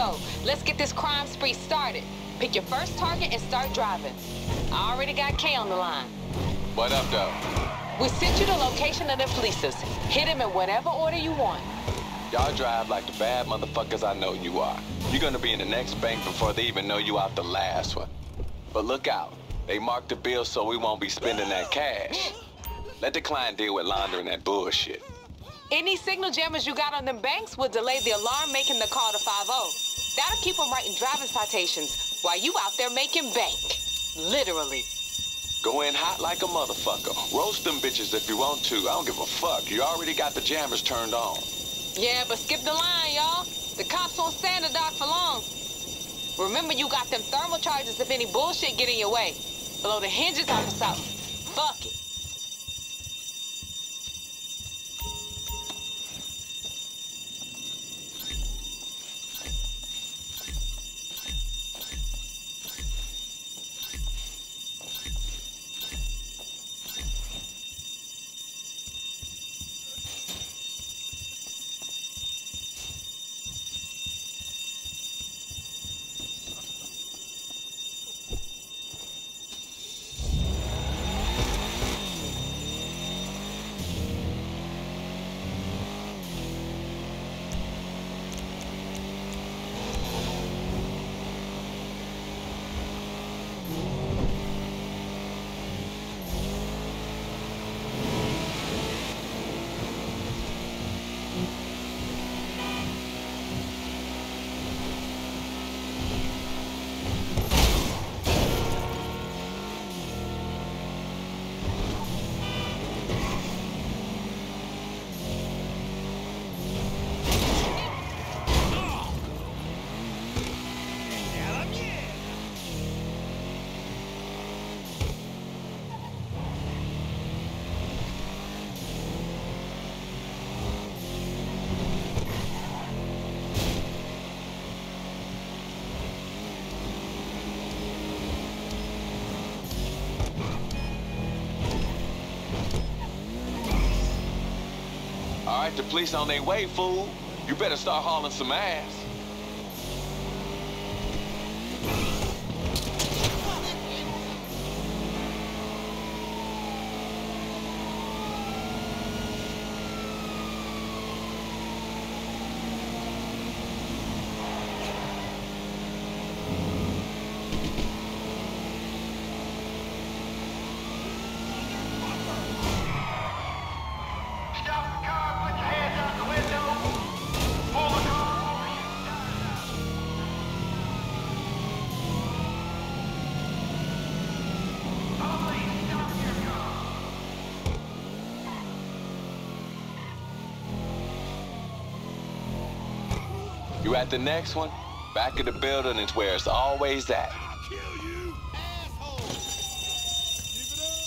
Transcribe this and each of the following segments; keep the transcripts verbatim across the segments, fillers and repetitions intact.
So, let's get this crime spree started. Pick your first target and start driving. I already got Kay on the line. What up, though? We sent you the location of the fleeces. Hit him in whatever order you want. Y'all drive like the bad motherfuckers I know you are. You're gonna be in the next bank before they even know you out the last one. But look out. They marked the bill so we won't be spending that cash. Let the client deal with laundering that bullshit. Any signal jammers you got on them banks will delay the alarm making the call to five oh. That'll keep them writing driving citations while you out there making bank. Literally. Go in hot like a motherfucker. Roast them bitches if you want to. I don't give a fuck. You already got the jammers turned on. Yeah, but skip the line, y'all. The cops won't stand the dock for long. Remember, you got them thermal charges if any bullshit get in your way. Blow the hinges off or something. Fuck it. All right, the police on their way, fool. You better start hauling some ass. You at the next one? Back of the building is where it's always at. I'll kill you, asshole! Give it up!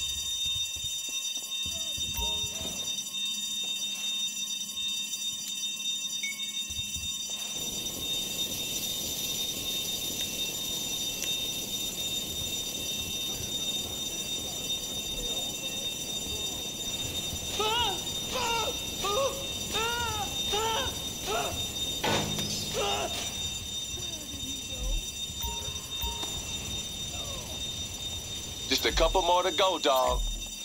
Just a couple more to go, dog.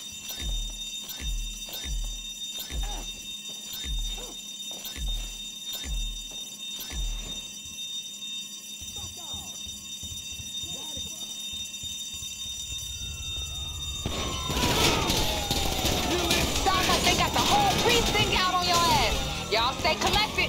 Sounds like they got the whole precinct out on your ass. Y'all stay collected.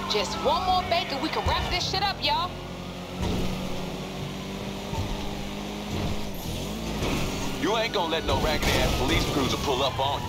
Just one more bank and we can wrap this shit up, y'all. You ain't gonna let no raggedy-ass police cruiser pull up on you.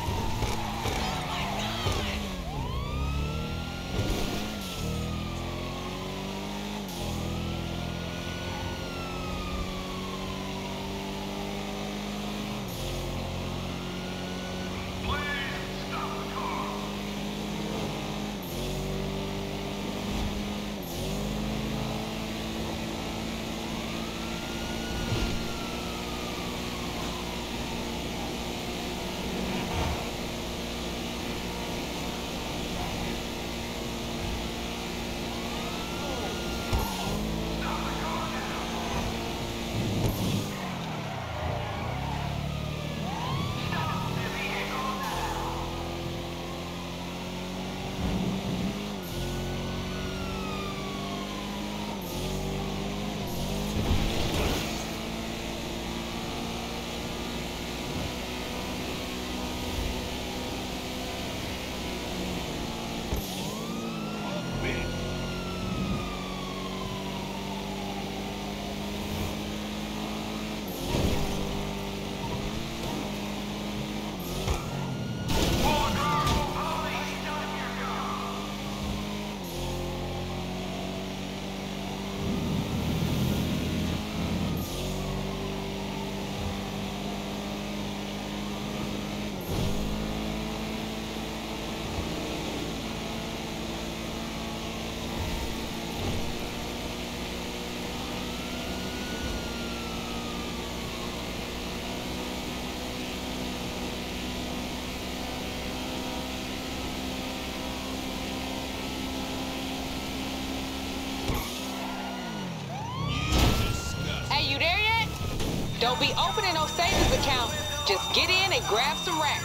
Don't be opening no savings account. Just get in and grab some racks.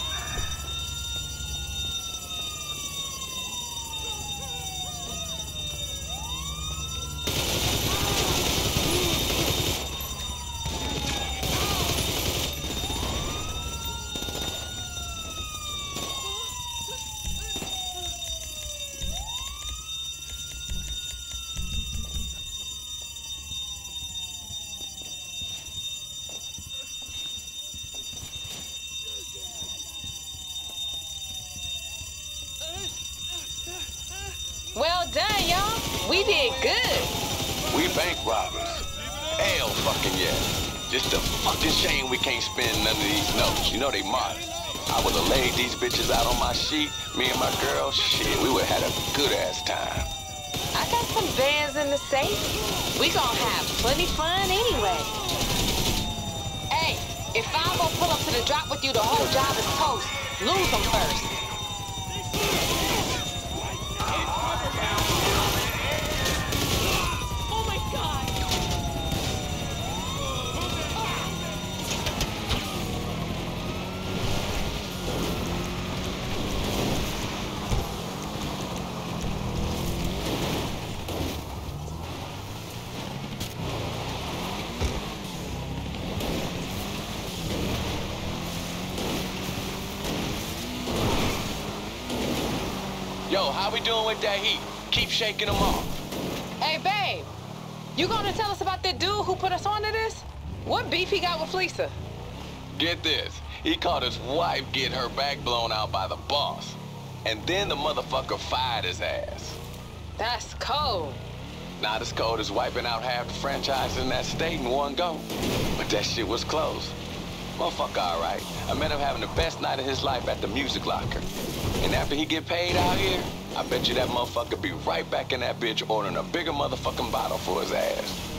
Well done, y'all. We did good. We bank robbers. Hell fucking yeah. Just a fucking shame we can't spend none of these notes. You know they marked. I would've laid these bitches out on my sheet. Me and my girl, shit, we would've had a good-ass time. I got some bands in the safe. We gonna have plenty fun anyway. Hey, if I'm gonna pull up to the drop with you, the whole job is toast. Lose them first. Yo, how we doing with that heat? Keep shaking them off. Hey, babe. You gonna tell us about that dude who put us onto this? What beef he got with Fleeca? Get this. He caught his wife getting her back blown out by the boss. And then the motherfucker fired his ass. That's cold. Not as cold as wiping out half the franchise in that state in one go. But that shit was close. Motherfucker, all right. I met him having the best night of his life at the Music Locker. And after he get paid out here, I bet you that motherfucker be right back in that bitch ordering a bigger motherfucking bottle for his ass.